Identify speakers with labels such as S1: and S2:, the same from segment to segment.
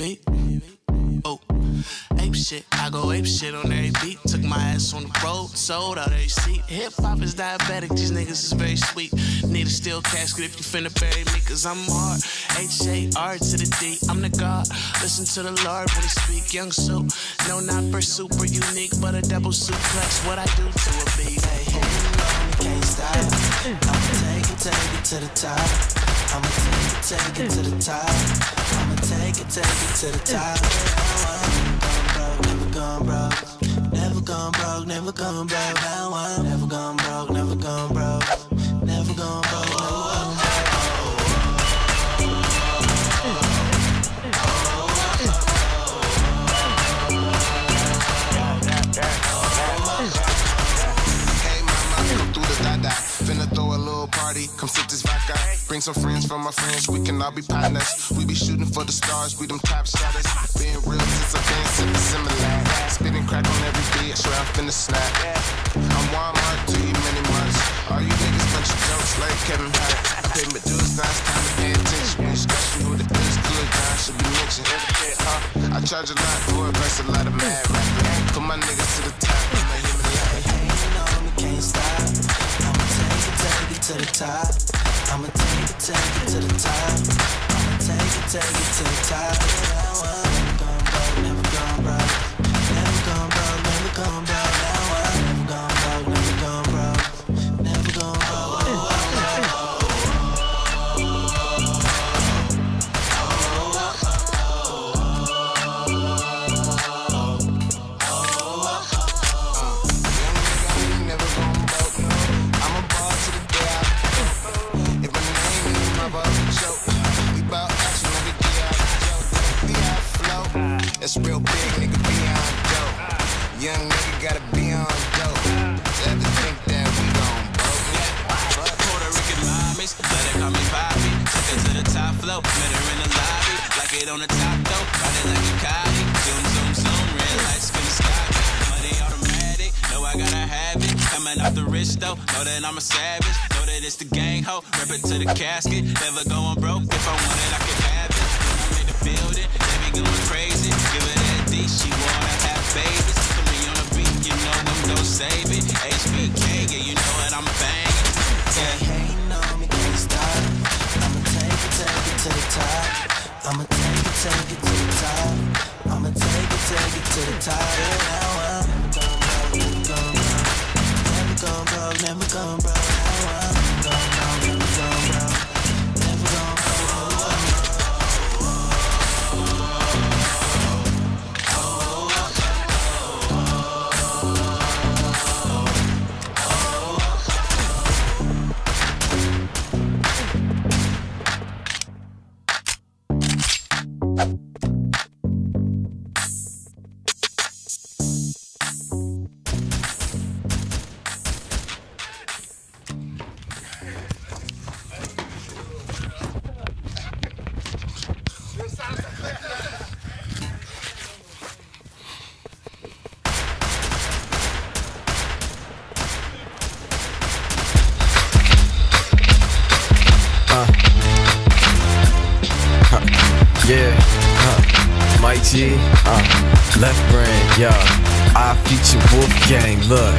S1: baby. Oh, ape shit, I go ape shit on every beat. Took my ass on the road, sold out every seat. Hip hop is diabetic, these niggas is very sweet. Need a steel casket if you finna bury me, cause I'm hard. H-A-R to the D, I'm the God. Listen to the Lord when he speak. Young Sue, no not for super unique, but a double suplex. What I do to a beat, hey, hey, can't stop. I'ma take it to the top. I'ma take it to the top. I'ma take it to the top. Never gone broke, never gone broke, never gone broke. Now I'm never gone broke, never gone broke, never gone broke, never gone broke.
S2: Finna throw a little party, come sit this vodka. Bring some friends from my friends, we can all be partners. We be shooting for the stars, we them top shotters. Being real since I've been sipping similar. Spitting crack on every beat, swear I'm finna snap. I'm Walmart to you many months. All you niggas bunch of jokes like Kevin Hart. I pay my dues, now it's time to pay attention. When you scratch me with the bills, good time should be mentioned. I charge a lot for it, versus a lot of mad rappers. Put my niggas to the top, I'ma hear me like, hey, you know me, can't stop. Take it to the top. I'ma take it to the top. I'ma take it to the top. Never gone broke, never gone broke, never gone broke, never gone broke. Now I'm never gone broke, never gone broke, never gone broke. That's real big, nigga, beyond dope. Young nigga gotta be on dope. Ever think that we gon' broke yet?
S3: Puerto Rican mommies, let her call me Bobby. Took her to the top floor, met her in the lobby. Like it on the top though, ride it like a Cali. Zoom, zoom, zoom, red lights finna sky. Money automatic, know I gotta have it. Coming off the wrist though, know that I'm a savage. Know that it's the gang ho, rip it to the casket. Never going broke, if I want it I can have it. When I'm in the building, they be going crazy. Give her that D, she wanna have babies. Put me on a beat, you know I'm gon' save it. HBK, yeah, you know what I'm banging. Yeah.
S1: Hating on me, can't stop. I'ma take it to the top. I'ma take it to the top. I'ma take it to the top. Now I'm never gone broke, never gone broke, never gone broke. Now I'm never gone broke, never gone broke, never gone broke.
S4: Mike G, left brain, yo. I feature Wolfgang, look.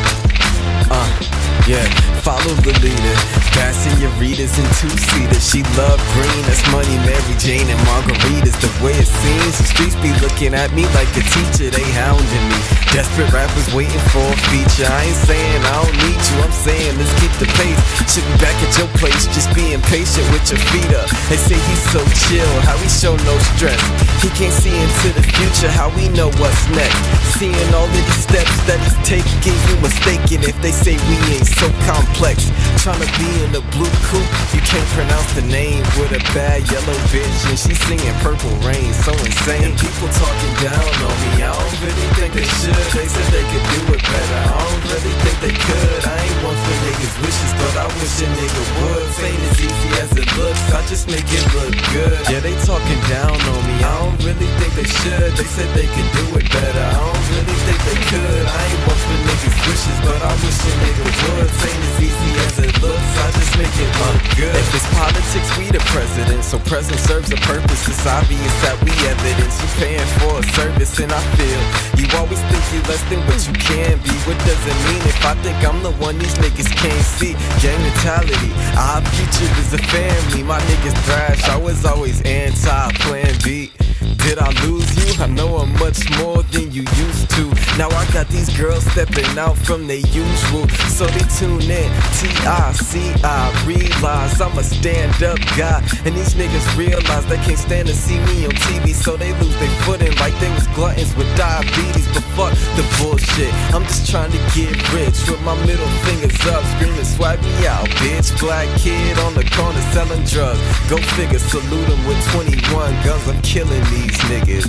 S4: Yeah, follow the leader. Passing your readers in two-seaters. She love green, that's money, Mary Jane and margaritas. The way it seems, the streets be looking at me like a teacher. They hounding me. Desperate rappers waiting for a feature. I ain't saying I don't need you, I'm saying let's keep the pace. Should be back at your place, just being patient with your feet up. They say he's so chill, how he show no stress. He can't see into the future, how we know what's next. Seeing all of these steps that he's taking, you mistaken if they say we ain't so complex. Trying to be in the blue coupe, you can't pronounce the name. With a bad yellow bitch and she's singing Purple Rain, so insane. And people talking down on me, I don't really think they should. They said they could do it better, I don't really think they could. I ain't one for niggas' wishes, but I wish a nigga would. Ain't as easy as it looks, I just make it look good. Yeah, they talking down on me, I don't really think they should. They said they could do it better, I don't really think they could. I ain't one for niggas' wishes, but I wish a nigga would. Ain't as easy as it looks, I just make it look good. If it's politics, we the president, so present serves a purpose. It's obvious that we evidence you paying for a service, and I feel you always think you less than what you can be. What does it mean if I think I'm the one these niggas can't see? Gang mentality, our future is a family. My niggas thrash, I was always anti-plan B. Did I lose you? I know I'm much more than you used to. Now I got these girls stepping out from their usual, so they tune in. T-I-C-I, realize I'm a stand-up guy, and these niggas realize they can't stand to see me on TV, so they lose their footing like they was gluttons with diabetes. But fuck the bullshit, I'm just trying to get rich with my middle fingers up, screaming swipe me out, bitch. Black kid on the corner selling drugs, go figure, salute him with 21 guns. I'm killing these niggas.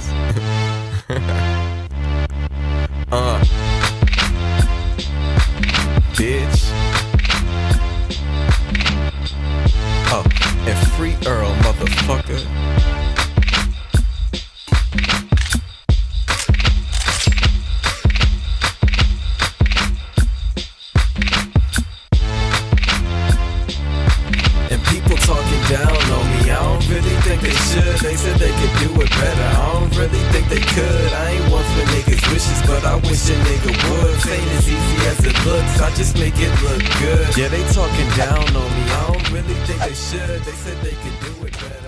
S4: Bitch. And free Earl, motherfucker. And people talking down on me, I don't really think they should. They said they could do it better, I don't really think they could. I ain't one for niggas' wishes, but I wish a nigga would. Ain't as easy as it looks, I just make it look good. Yeah, they talking down on me, I don't really think they should. They said they could do it better.